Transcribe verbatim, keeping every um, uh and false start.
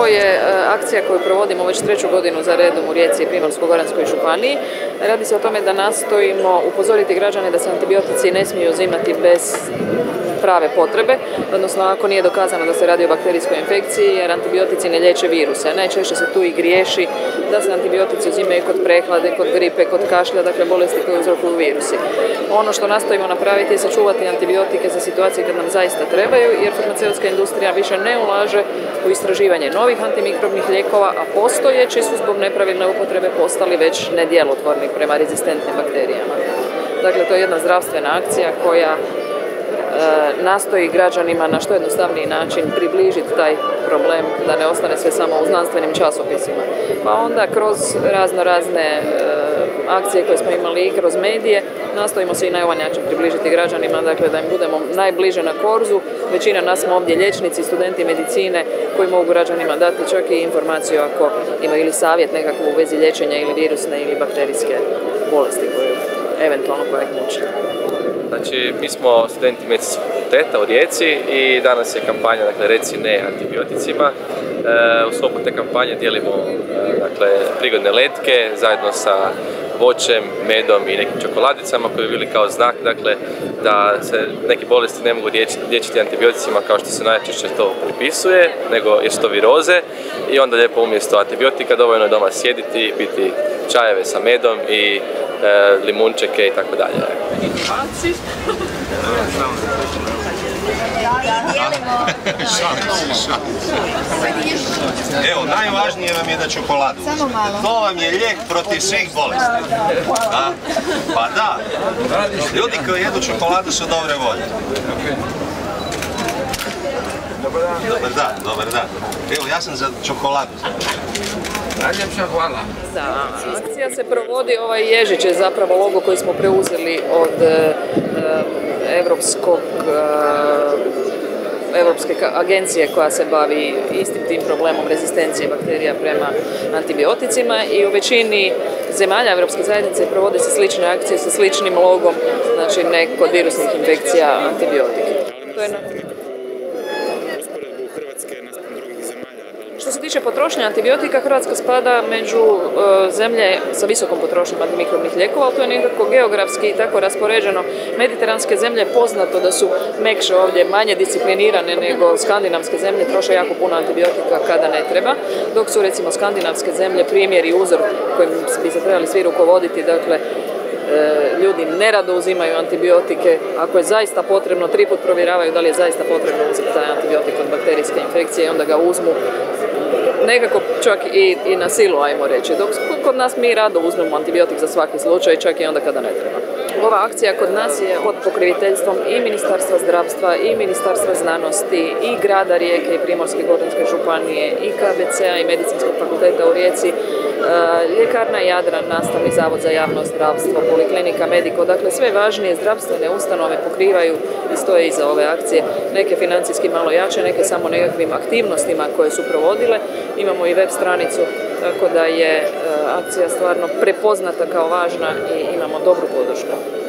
Ovo je akcija koju provodimo već treću godinu za redom u Rijeci i Primorsko-goranskoj županiji. Radi se o tome da nastojimo upozoriti građane da se antibiotici ne smiju uzimati bez prave potrebe, odnosno ako nije dokazano da se radi o bakterijskoj infekciji, jer antibiotici ne liječe viruse. Najčešće se tu i griješi da se antibiotici uzimaju kod prehlade, kod gripe, kod kašlja, dakle bolesti koje uzrokuju virusi. Ono što nastojimo napraviti je sačuvati antibiotike za situacije kad nam zaista trebaju, jer farmaceutska industrija više ne ulaže u istraživanje novih antimikrobnih lijekova, a postojeći su zbog nepravilne upotrebe postali već nedjelotvorni prema rezistentnim bakterijama. Dakle, to je jedna zdravstvena akcija koja nastoji građanima na što jednostavniji način približiti taj problem, da ne ostane sve samo u znanstvenim časopisima. Pa onda kroz razno razne akcije koje smo imali i kroz medije, nastojimo se i na ovaj način približiti građanima, dakle da im budemo najbliže na korzu. Većina nas smo ovdje liječnici, studenti medicine koji mogu građanima dati čak i informaciju ako imaju ili savjet nekakvu u vezi liječenja ili virusne ili bakterijske bolesti koje eventualno koja ih muči. Znači, mi smo studenti medicinskog fakulteta u Rijeci i danas je kampanja, dakle, reci ne antibioticima. E, u sklopu te kampanje dijelimo dakle, prigodne letke zajedno sa voćem, medom i nekim čokoladicama koji bi bili kao znak, dakle, da se neke bolesti ne mogu liječiti antibioticima kao što se najčešće to pripisuje, nego jer su to viroze i onda lijepo umjesto antibiotika dovoljno je doma sjediti, piti čajeve sa medom i e, limunčeke i tako dalje. Evo, najvažnije vam je da čokoladu uzmete. To vam je lijek protiv svih bolesti. Da? Pa da. Ljudi koji jedu čokoladu su dobre volje. Dobar dan, dobar dan. Evo, ja sam za čokoladu. Najljepša hvala. Da, akcija se provodi, ovaj ježić je zapravo logo koji smo preuzeli od Evropskog Europske agencije koja se bavi istim tim problemom rezistencije bakterija prema antibioticima i u većini zemalja Europske zajednice provode se slične akcije sa sličnim logom, znači ne kod virusnih infekcija antibiotike. To je na... Što se tiče potrošnje antibiotika, Hrvatska spada među uh, zemlje sa visokom potrošnjom antimikrobnih lijekova, ali to je nekako geografski i tako raspoređeno. Mediteranske zemlje poznato da su mekše ovdje, manje disciplinirane nego skandinavske zemlje, troše jako puno antibiotika kada ne treba, dok su recimo skandinavske zemlje primjer i uzor kojim bi se trebali svi rukovoditi, dakle ljudi nerado uzimaju antibiotike, ako je zaista potrebno, tri put provjeravaju da li je zaista potrebno uzeti taj antibiotik od bakterijske infekcije i onda ga uzmu nekako čak i, i na silu, ajmo reći. Dok kod nas mi rado uzmemo antibiotik za svaki slučaj, čak i onda kada ne treba. Ova akcija kod nas je pod pokroviteljstvom i Ministarstva zdravstva, i Ministarstva znanosti, i grada Rijeke i Primorske-goranske županije, i K B C-a i Medicinskog fakulteta u Rijeci, ljekarna Jadran, Nastavni zavod za javno zdravstvo, Poliklinika Mediko, dakle sve važnije zdravstvene ustanove pokrivaju i stoje iza ove akcije, neke financijski malo jače, neke samo nekakvim aktivnostima koje su provodile. Imamo i web stranicu, tako da je akcija stvarno prepoznata kao važna i imamo dobru podršku.